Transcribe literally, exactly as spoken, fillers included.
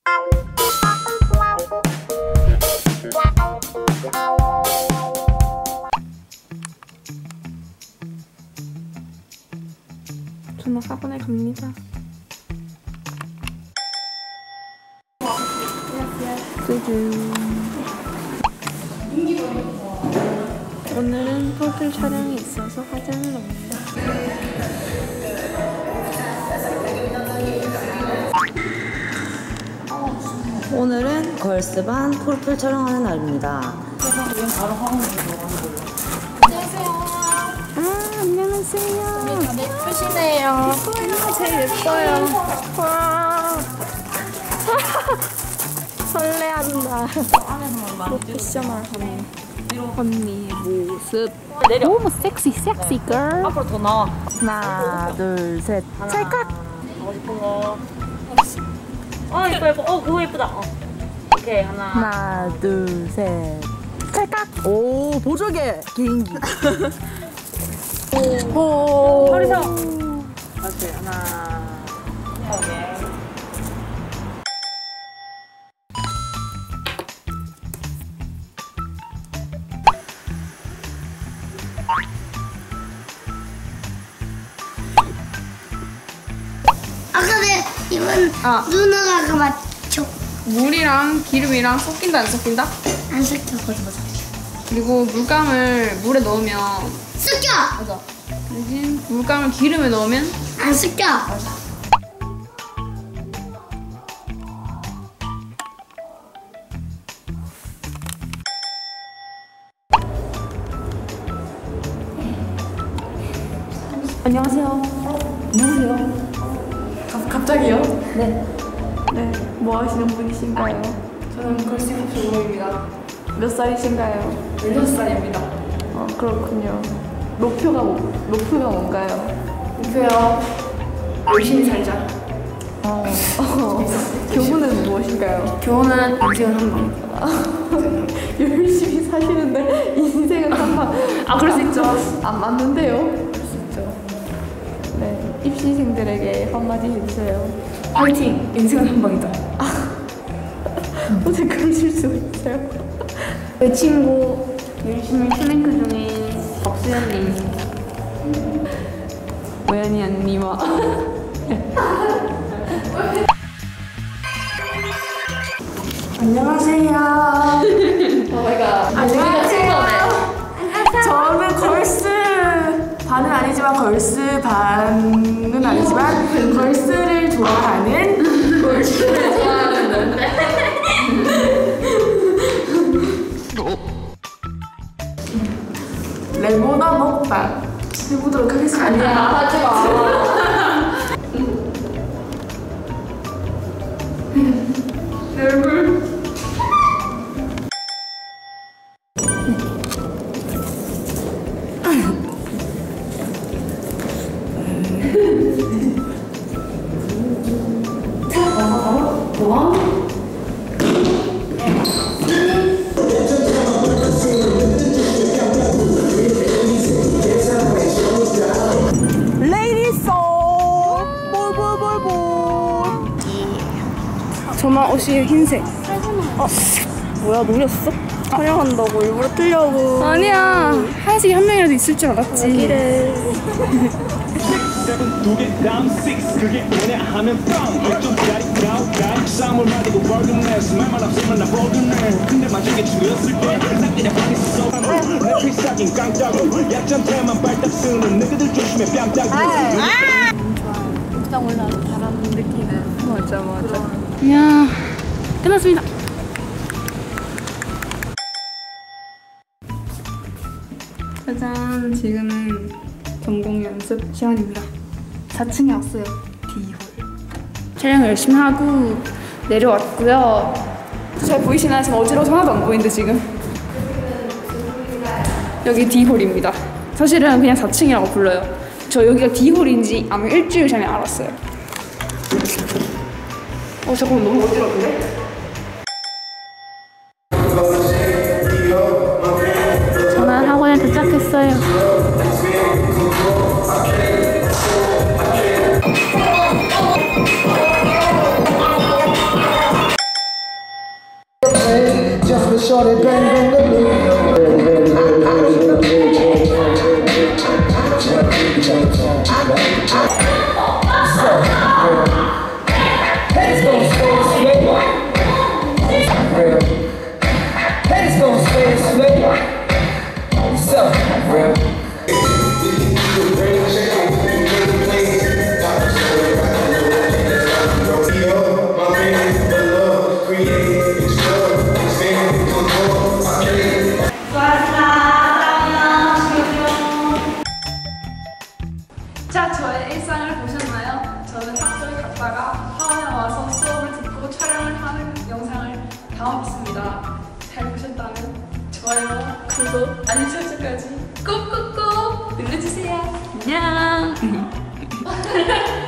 저는 학원에 갑니다. 짜잔. 오늘은 포털 촬영이 있어서 화장을 합니다. 오늘은 걸스반 폴풀 촬영하는 날입니다. 안녕하세요. 언니 다 예쁘시네요. 언니가 제일 예뻐요. 와. 설레한다. 프로페셔널한 언니의 모습. 너무 섹시 섹시 걸. 앞으로 더 나와. 하나 둘 셋. 찰칵. 하고 싶은 거. 어 예뻐 예뻐. 어 그거 예쁘다. 어. 오케이 하나. 하나 둘 셋. 찰칵. 오 보조개 개인기. 오. 허리 서. 오케이 하나. 오케이. 아까 내 입은 아. 누나가 맞죠? 물이랑 기름이랑 섞인다 안 섞인다? 안 섞여. 보자 보자. 그리고 물감을 물에 넣으면 섞여. 맞아. 대신 물감을 기름에 넣으면 안 섞여. 안녕하세요. 안녕하세요. 가, 갑자기요? 네. 네. 뭐 하시는 분이신가요? 저는 걸스힙 조모입니다. 몇 살이신가요? 열여섯 살입니다. 어, 그렇군요. 목표가 뭐, 목표가 뭔가요? 목표요. 열심히 살자. 어, 어. 교훈은 무엇인가요? 교훈은 인생은 한 방. 열심히 사시는데 인생은 한방. 아, 그럴 수 있죠. 안 맞는데요? 그럴 수 있죠. 네. 입시생들에게 한마디 해주세요. 파이팅! 인생은 한 방이다. 어떻게 그러실 수 있어요? 내 친구 열심히 플랭크 중인 박수현님. 오연이 언니와 안녕하세요. 오마이갓. 안녕하세요. 저는 걸스 반은 아니지만 걸스 반은 아니지만 걸스를 좋아하는 걸스를 좋아하는 레모나 먹방 해보도록 하겠습니다. 아니야 하지 마. 여러분. 저만 옷이 흰색. 어, 뭐야 노렸어? 촬영한다고 일부러 틀려고. 아니야. 하얀색이 한 명이라도 있을 줄 알았지. 그래. 두개 다음 six 그게 뭐냐 하면 빵 백점짜리 가오가이 쌈을 마디고 버그네스 말만 없으면 나 버그네 근데 만약에 죽였을 때 싹들이 방에 있어 내 필살긴 깡짜고 약점태만 발딱 쓰는 너희들 조심해 뺨따구 딱 올라와서 바람 느끼는. 맞아 맞아. 이야 끝났습니다. 짜잔. 지금은 전공 연습 시간입니다. 사 층에 왔어요. D홀. 촬영 열심히 하고 내려왔고요. 잘 보이시나요? 지금 어지러워서 하나도 안 보이는데 지금. 여기 D홀입니다. 사실은 그냥 사 층이라고 불러요. 저 여기가 D홀인지 아마 일주일 전에 알았어요. 어 잠깐만 너무 어지러운데? 저는 학원에 도착했어요. shorty bang bang Heads gon' stay straight. Real. Heads gon' stay straight. What's up, real? 자, 저의 일상을 보셨나요? 저는 학교에 갔다가 하원에 와서 수업을 듣고 촬영을 하는 영상을 담았습니다. 잘 보셨다면 좋아요, 구독, 알림 설정까지 꾹꾹꾹 눌러주세요. 안녕.